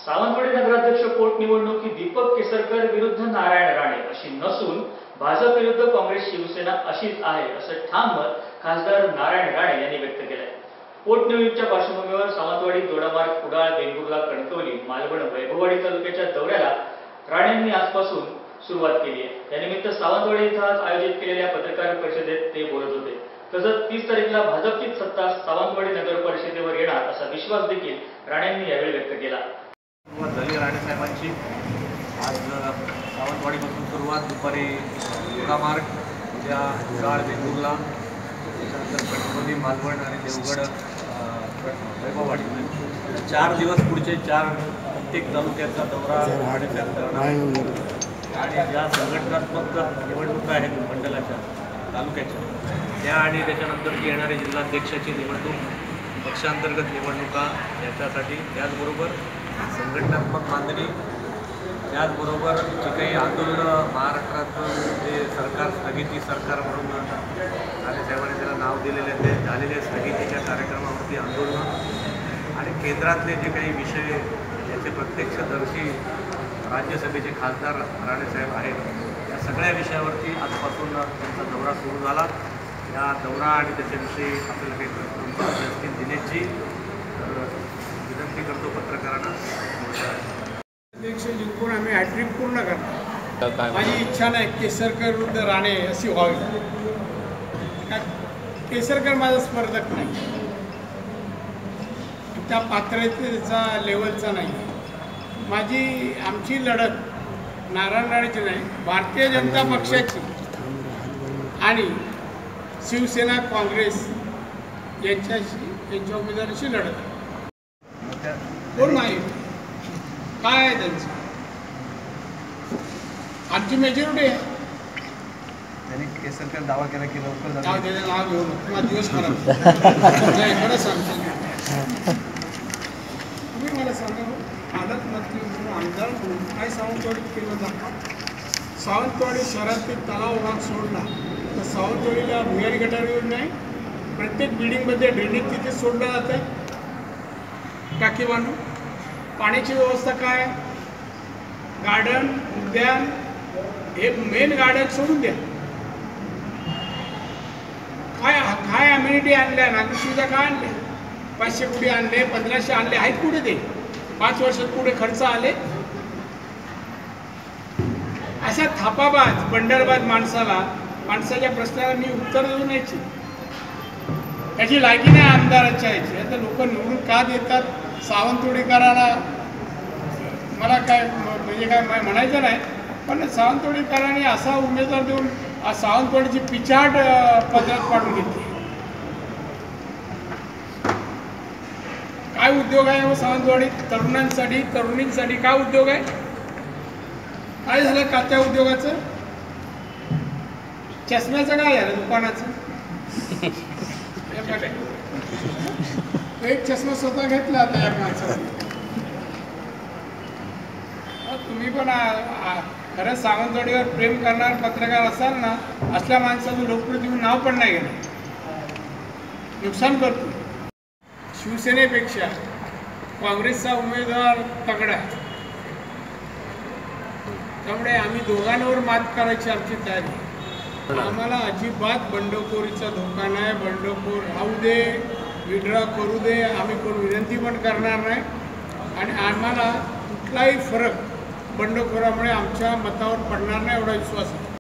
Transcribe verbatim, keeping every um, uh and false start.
सावंतवाडी नगराध्यक्ष पोटनिवडणूक ही दीपक केसरकर विरुद्ध नारायण राणे अशी नसून भाजप विरुद्ध काँग्रेस शिवसेना अशीच आहे असं ठाम मत खासदार नारायण राणे यांनी व्यक्त केलं. पोटनिवडणुकीच्या पार्श्वभूमीवर सावंतवाडी, दोडामार्ग, कुडाळ, वेंगुर्ला, कणकवली, मालवण, वैभववाडी तालुक्याच्या दौऱ्याला राणेंनी आजपासून सुरुवात केली आहे. त्यानिमित्त सावंतवाडी इथं आज आयोजित केलेल्या पत्रकार परिषदेत ते बोलत होते. तसंच तीस तारीखला भाजपचीच सत्ता सावंतवाडी नगर परिषदेवर येणार असा विश्वास देखील राणेंनी यावेळी व्यक्त केला. झाली राणे साहेबांची आज सावंतवाडीपासून सुरुवात, दुपारी दोडामार्ग, उद्या कुडाळ, वेंगुर्ला, त्याच्यानंतर कणकवली, मालवण आणि देवगड, वैभववाडी, चार दिवस पुढचे चार प्रत्येक तालुक्याचा दौरा राणे साहेब करणार आणि ज्या संघटनात्मक निवडणुका आहेत मंडळाच्या, तालुक्याच्या, त्या आणि त्याच्यानंतरची येणारी जिल्हाध्यक्षाची निवडणूक, पक्षांतर्गत निवडणुका याच्यासाठी, त्याचबरोबर संघटनात्मक बांधणी, त्याचबरोबर जे काही आंदोलनं महाराष्ट्राचं जे सरकार स्थगिती सरकार म्हणून राणे साहेबांनी त्याला नाव दिलेले ते झालेले स्थगितीच्या कार्यक्रमावरती आंदोलनं आणि केंद्रातले जे काही विषय याचे प्रत्यक्षदर्शी राज्यसभेचे खासदार राणेसाहेब आहेत, या सगळ्या विषयावरती आजपासून त्यांचा दौरा सुरू झाला. या दौरा आणि त्याच्याविषयी आपल्याला काही प्रश्न असतील दिनेशची विनंती करतो पत्रकारांना. अध्यक्ष जिंकून आम्ही हॅट्रिक पूर्ण करणार. माझी इच्छा नाही केसरकर विरुद्ध राणे अशी व्हावी. केसरकर माझा स्पर्धक नाही, त्या पात्रतेचा लेवलचा नाही. माझी आमची लढत नारायण राणेची नाही, भारतीय जनता पक्षाची आणि शिवसेना काँग्रेस यांच्याशी यांच्या उमेदवाराशी लढत. कोण नाही, काय आहे त्यांचं? आमची मेजॉरिटी आहे. त्यांनी केसरकर दावा केला की लवकर नाव त्याचं नाव घेऊन किंवा दिवस खराब खरं सांगतो. तुम्ही मला सांगा, पालकमंत्री म्हणून, आमदार म्हणून काय सावंतवाडीत केलं जातं? सावंतवाडी शहरातील तलाव भाग सोडला तर सावंतवाडीला भुयारी गटार येऊन नाही. प्रत्येक बिल्डिंगमध्ये ड्रेनेज तिथे सोडलं जातं आहे, टाकी बांधून. पाण्याची व्यवस्था काय? गार्डन, उद्यान, हे मेन गार्डन सोडून द्या. काय काय अम्युनिटी आणल्या, नागरिक सुविधा काय आणल्या? पाचशे कोटी आणले, पंधराशे आणले, आहेत कुठे ते? पाच वर्षात पुढे खर्च आले. अशा थापाबाज, बंडरबाज माणसाला, माणसाच्या प्रश्नाला मी उत्तर देऊन यायची, त्याची लायकी नाही आमदाराच्या यायची. आता लोक निवडून का देतात सावंतवाडीकरांना मला काय म्हणजे काय म्हणायचं नाही, पण सावंतवाडीकरांनी असा उमेदवार देऊन सावंतवाडीची पिछाट पदरात पाडून घेतली. काय उद्योग आहे व सावंतवाडीत? तरुणांसाठी, तरुणींसाठी काय उद्योग आहे? काय झालं का त्या उद्योगाचं? चष्म्याचं काय झालं? दुकानाचं एक चष्मा स्वतः घेतला आता या माणसाने. तुम्ही पण खरंच सावंतवाडीवर प्रेम करणार पत्रकार असाल ना, असल्या माणसाचं लोकप्रिय तुम्ही नाव पण नाही घेणार, नुकसान करतो. शिवसेनेपेक्षा काँग्रेसचा उमेदवार तगडा आहे, त्यामुळे आम्ही दोघांवर मात करायची आमची तयारी. आम्हाला अजिबात बंडखोरीचा धोका नाही. बंडखोर राहू दे, विड्रॉ करू दे, आम्ही कोण विनंती पण करणार नाही. आणि आम्हाला कुठलाही फरक बंडखोरामुळे आमच्या मतावर पडणार नाही एवढा विश्वास आहे.